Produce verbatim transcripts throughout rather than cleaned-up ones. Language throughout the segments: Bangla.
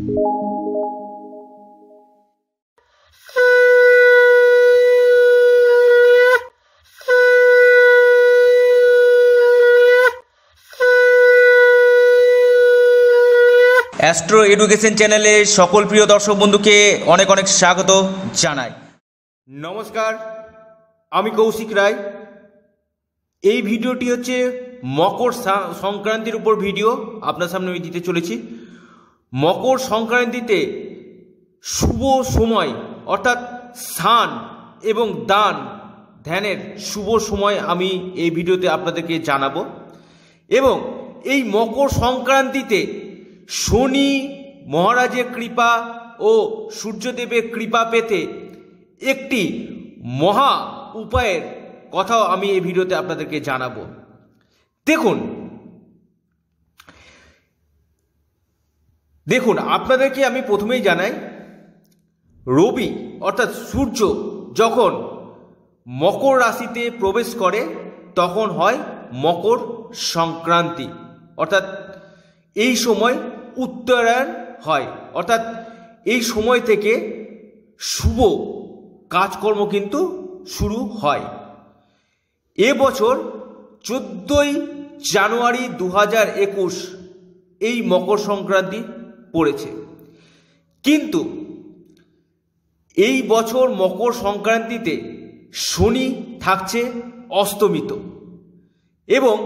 অ্যাস্ট্রো এডুকেশন চ্যানেলে সকল প্রিয় দর্শক বন্ধুকে অনেক অনেক স্বাগত জানাই। নমস্কার, আমি কৌশিক রায়। এই ভিডিওটি হচ্ছে মকর সংক্রান্তির উপর ভিডিও আপনার সামনে আমি দিতে চলেছি। মকর সংক্রান্তিতে শুভ সময় অর্থাৎ স্নান এবং দান ধ্যানের শুভ সময় আমি এই ভিডিওতে আপনাদেরকে জানাবো। এবং এই মকর সংক্রান্তিতে শনি মহারাজের কৃপা ও সূর্যদেবের কৃপা পেতে একটি মহা উপায়ের কথাও আমি এই ভিডিওতে আপনাদেরকে জানাবো। দেখুন দেখুন আপনাদেরকে আমি প্রথমেই জানাই, রবি অর্থাৎ সূর্য যখন মকর রাশিতে প্রবেশ করে তখন হয় মকর সংক্রান্তি, অর্থাৎ এই সময় উত্তরায়ণ হয়, অর্থাৎ এই সময় থেকে শুভ কাজকর্ম কিন্তু শুরু হয়। এবছর চোদ্দোই জানুয়ারি দু হাজার একুশ এই মকর সংক্রান্তি পড়েছে, কিন্তু এই বছর মকর সংক্রান্তিতে শনি থাকছে অস্তমিত এবং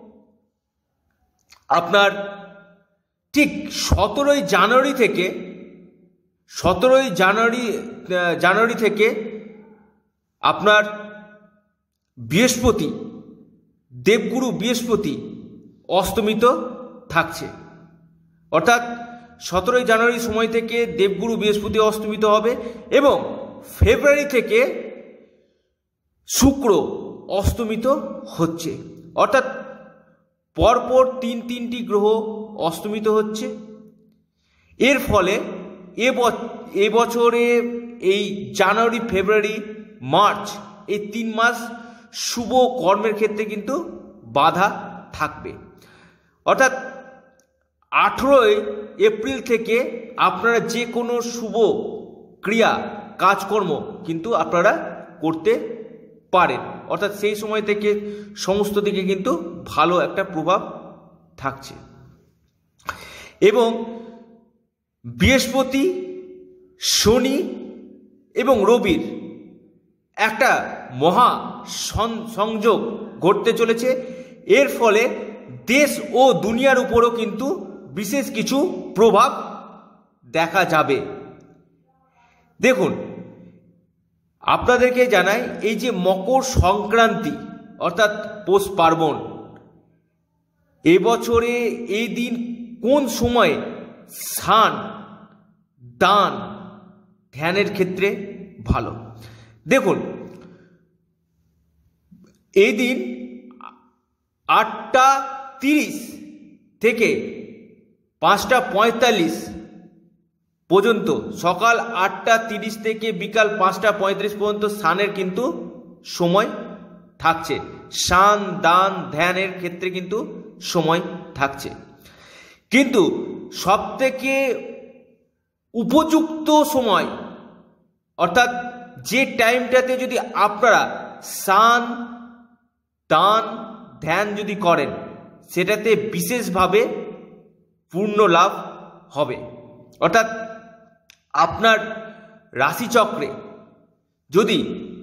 আপনার ঠিক সতেরোই জানুয়ারি থেকে সতেরোই জানুয়ারি জানুয়ারি থেকে আপনার বৃহস্পতি দেবগুরু বৃহস্পতি অস্তমিত থাকছে, অর্থাৎ সতেরোই জানুয়ারির সময় থেকে দেবগুরু বৃহস্পতি অস্তমিত হবে এবং ফেব্রুয়ারি থেকে শুক্র অস্তমিত হচ্ছে, অর্থাৎ পরপর তিন তিনটি গ্রহ অস্তমিত হচ্ছে। এর ফলে এ বছরে এই জানুয়ারি ফেব্রুয়ারি মার্চ এই তিন মাস শুভ কর্মের ক্ষেত্রে কিন্তু বাধা থাকবে, অর্থাৎ আঠেরোই এপ্রিল থেকে আপনারা যে কোনো শুভ ক্রিয়া কাজকর্ম কিন্তু আপনারা করতে পারেন, অর্থাৎ সেই সময় থেকে সমস্ত দিকে কিন্তু ভালো একটা প্রভাব থাকছে। এবং বৃহস্পতি শনি এবং রবির একটা মহা সংযোগ ঘটতে চলেছে। এর ফলে দেশ ও দুনিয়ার উপরও কিন্তু বিশেষ কিছু প্রভাব দেখা যাবে। দেখুন আপনাদেরকে জানাই, এই যে মকর সংক্রান্তি অর্থাৎ পৌষ পার্বণ, এবছরে এই দিন কোন সময়ে স্নান দান ধ্যানের ক্ষেত্রে ভালো। দেখুন এই দিন আটটা তিরিশ থেকে পাঁচটা পঁয়তাল্লিশ পর্যন্ত, সকাল আটটা তিরিশ থেকে বিকাল পাঁচটা পঁয়ত্রিশ পর্যন্ত স্নানের কিন্তু সময় থাকছে, স্নান দান ধ্যানের ক্ষেত্রে কিন্তু সময় থাকছে। কিন্তু সবথেকে উপযুক্ত সময় অর্থাৎ যে টাইমটাতে যদি আপনারা স্নান দান ধ্যান যদি করেন সেটাতে বিশেষভাবে পূর্ণ লাভ হবে, অর্থাৎ আপনার রাশিচক্রে যদি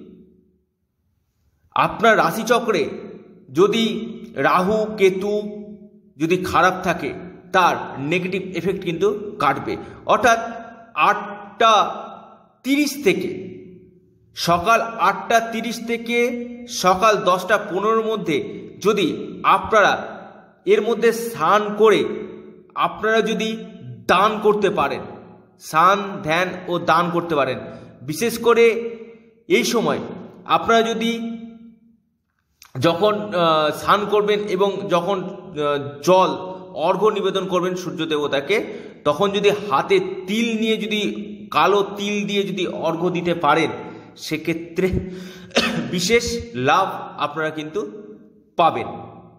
আপনার রাশিচক্রে যদি রাহু কেতু যদি খারাপ থাকে তার নেগেটিভ এফেক্ট কিন্তু কাটবে, অর্থাৎ আটটা তিরিশ থেকে সকাল আটটা তিরিশ থেকে সকাল দশটা পনেরোর মধ্যে যদি আপনারা এর মধ্যে স্নান করে আপনারা যদি দান করতে পারেন, স্নান ধ্যান ও দান করতে পারেন, বিশেষ করে এই সময় আপনারা যদি যখন স্নান করবেন এবং যখন জল অর্ঘ্য নিবেদন করবেন সূর্য দেবতাকে, তখন যদি হাতে তিল নিয়ে যদি কালো তিল দিয়ে যদি অর্ঘ্য দিতে পারেন সেক্ষেত্রে বিশেষ লাভ আপনারা কিন্তু পাবেন।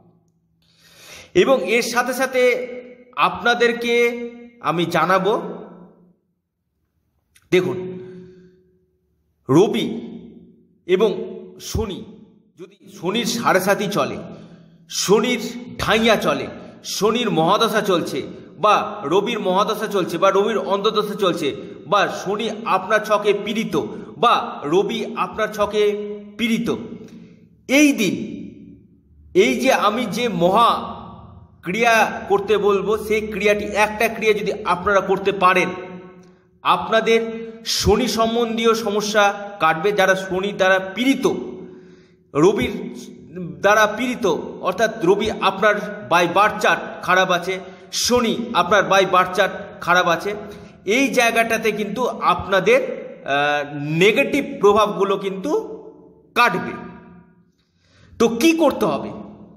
এবং এর সাথে সাথে আপনাদেরকে আমি জানাবো দেখুন, রবি এবং শনি, যদি শনির সাড়ে সাথী চলে, শনির ঢাইয়া চলে, শনির মহাদশা চলছে, বা রবির মহাদশা চলছে, বা রবির অন্তর্দশা চলছে, বা শনি আপনার ছকে পীড়িত, বা রবি আপনার ছকে পীড়িত, এই দিন এই যে আমি যে মহা ক্রিয়া করতে বলবো, সেই ক্রিয়াটি একটা ক্রিয়া যদি আপনারা করতে পারেন, আপনাদের শনি সম্বন্ধীয় সমস্যা কাটবে। যারা শনি দ্বারা পীড়িত, রবির দ্বারা পীড়িত, অর্থাৎ রবি আপনার বাই বার্থ চার্ট খারাপ আছে, শনি আপনার বাই বার্থ চার্ট খারাপ আছে, এই জায়গাটাতে কিন্তু আপনাদের নেগেটিভ প্রভাবগুলো কিন্তু কাটবে। তো কি করতে হবে?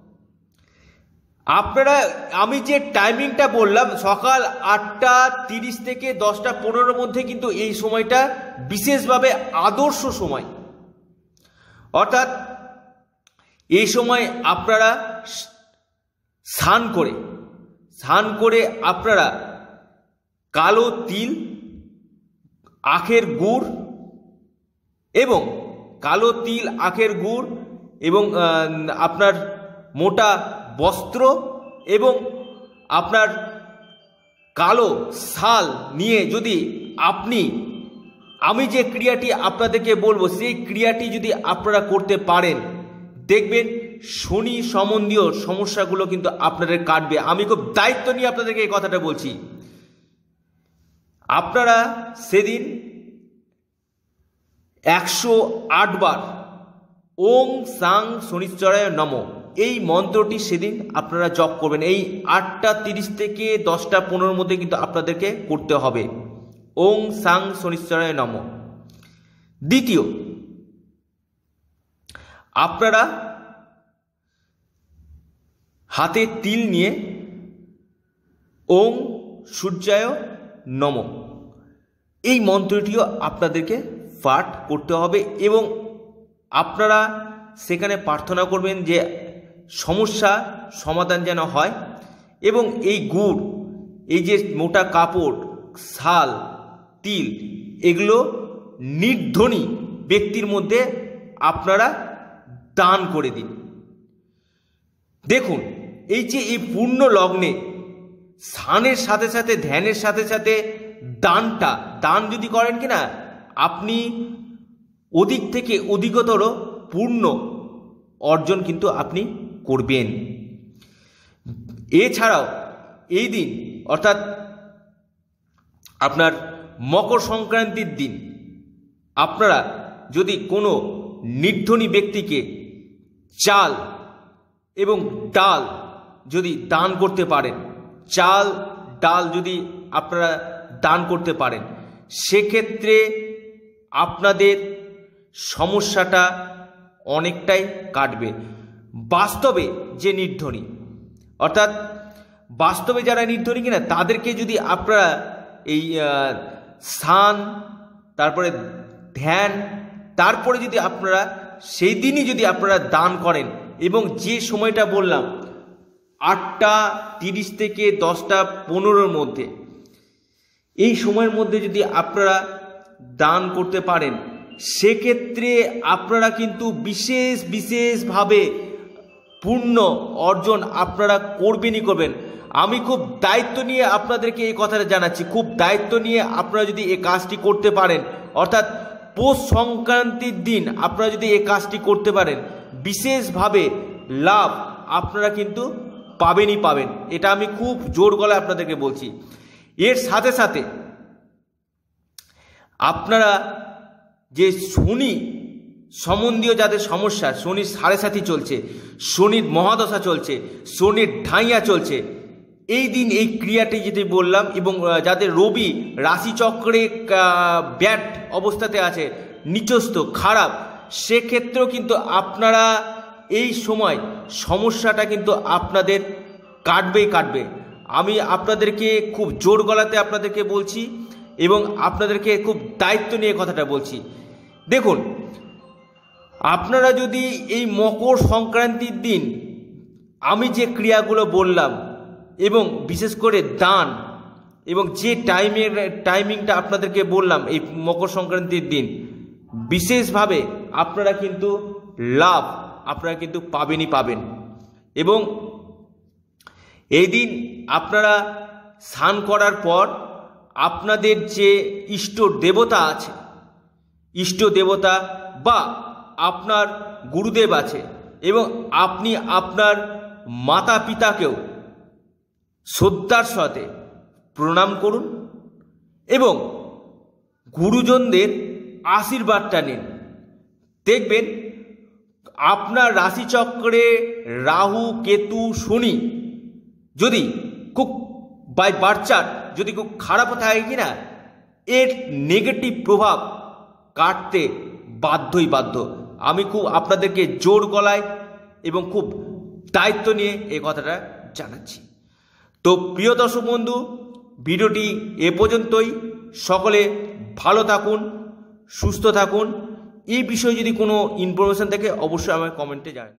আপনারা, আমি যে টাইমিংটা বললাম, সকাল আটটা তিরিশ থেকে দশটা পনেরোর মধ্যে কিন্তু এই সময়টা বিশেষভাবে আদর্শ সময়। অর্থাৎ এই সময় আপনারা স্নান করে স্নান করে আপনারা কালো তিল, আখের গুড় এবং কালো তিল আখের গুড় এবং আপনার মোটা বস্ত্র এবং আপনার কালো শাল নিয়ে যদি আপনি, আমি যে ক্রিয়াটি আপনাদেরকে বলবো সেই ক্রিয়াটি যদি আপনারা করতে পারেন, দেখবেন শনি সম্বন্ধীয় সমস্যাগুলো কিন্তু আপনাদের কাটবে। আমি খুব দায়িত্ব নিয়ে আপনাদেরকে এই কথাটা বলছি। আপনারা সেদিন একশো আট বার ওং সাং শনিশ্চরায় নমঃ এই মন্ত্রটি সেদিন আপনারা জপ করবেন। এই আটটা তিরিশ থেকে দশটা পনেরোর মধ্যে কিন্তু আপনাদেরকে করতে হবে। ওং সাং শনিশ্চরায় নমঃ। দ্বিতীয়, আপনারা হাতে তিল নিয়ে ওং সূর্যায় নমঃ এই মন্ত্রটিও আপনাদেরকে পাঠ করতে হবে এবং আপনারা সেখানে প্রার্থনা করবেন যে সমস্যা সমাধান যেন হয় এবং এই গুড়, এই যে মোটা কাপড়, শাল, তিল, এগুলো নির্ধনী ব্যক্তির মধ্যে আপনারা দান করে দিন। দেখুন, এই যে এই পূর্ণ লগ্নে স্নানের সাথে সাথে ধ্যানের সাথে সাথে দানটা দান যদি করেন কিনা, আপনি অধিক থেকে অধিকতর পূর্ণ অর্জন কিন্তু আপনি করবেন। এছাড়াও এই দিন অর্থাৎ আপনার মকর সংক্রান্তির দিন আপনারা যদি কোনো নির্ধনী ব্যক্তিকে চাল এবং ডাল যদি দান করতে পারেন, চাল ডাল যদি আপনারা দান করতে পারেন, সেক্ষেত্রে আপনাদের সমস্যাটা অনেকটাই কাটবে। বাস্তবে যে নির্ধনী, অর্থাৎ বাস্তবে যারা নির্ধনী কিনা, তাদেরকে যদি আপনারা এই স্নান, তারপরে ধ্যান, তারপরে যদি আপনারা সেই দিনই যদি আপনারা দান করেন এবং যে সময়টা বললাম আটটা তিরিশ থেকে দশটা পনেরোর মধ্যে, এই সময়ের মধ্যে যদি আপনারা দান করতে পারেন, সেক্ষেত্রে আপনারা কিন্তু বিশেষ বিশেষভাবে পূর্ণ অর্জন আপনারা করবেনই করবেন। আমি খুব দায়িত্ব নিয়ে আপনাদেরকে এই কথাটা জানাচ্ছি, খুব দায়িত্ব নিয়ে আপনারা যদি এই কাজটি করতে পারেন, অর্থাৎ পৌষ সংক্রান্তির দিন আপনারা যদি এই কাজটি করতে পারেন, বিশেষভাবে লাভ আপনারা কিন্তু পাবেনই পাবেন। এটা আমি খুব জোর গলায় আপনাদেরকে বলছি। এর সাথে সাথে আপনারা যে শনি সম্বন্ধীয় যাদের সমস্যা, শনির সাড়ে সাথী চলছে, শনির মহাদশা চলছে, শনির ঢাইয়া চলছে, এই দিন এই ক্রিয়াটি যেটি বললাম, এবং যাদের রবি রাশিচক্রে ব্যাট অবস্থাতে আছে, নিচস্থ খারাপ, সেক্ষেত্রেও কিন্তু আপনারা এই সময় সমস্যাটা কিন্তু আপনাদের কাটবেই কাটবে। আমি আপনাদেরকে খুব জোর গলাতে আপনাদেরকে বলছি এবং আপনাদেরকে খুব দায়িত্ব নিয়ে কথাটা বলছি। দেখুন, আপনারা যদি এই মকর সংক্রান্তির দিন আমি যে ক্রিয়াগুলো বললাম এবং বিশেষ করে দান এবং যে টাইমের টাইমিংটা আপনাদেরকে বললাম এই মকর সংক্রান্তির দিন, বিশেষভাবে আপনারা কিন্তু লাভ আপনারা কিন্তু পাবেনই পাবেন। এবং এই দিন আপনারা স্নান করার পর আপনাদের যে ইষ্ট দেবতা আছে, ইষ্ট দেবতা বা আপনার গুরুদেব আছে, এবং আপনি আপনার মাতা পিতাকেও শ্রদ্ধার সাথে প্রণাম করুন এবং গুরুজনদের আশীর্বাদটা নিন। দেখবেন আপনার রাশিচক্রে রাহু, কেতু, শনি যদি খুব বাই বার্চার যদি খুব খারাপ থাকে কিনা, এর নেগেটিভ প্রভাব কাটতে বাধ্যই বাধ্য। আমি খুব আপনাদেরকে জোর গলায় এবং খুব দায়িত্ব নিয়ে এই কথাটা জানাচ্ছি। তো প্রিয় দর্শক বন্ধু, ভিডিওটি এ পর্যন্তই। সকলে ভালো থাকুন, সুস্থ থাকুন। এই বিষয়ে যদি কোনো ইনফরমেশন থাকে অবশ্যই আমাকে কমেন্টে জানান।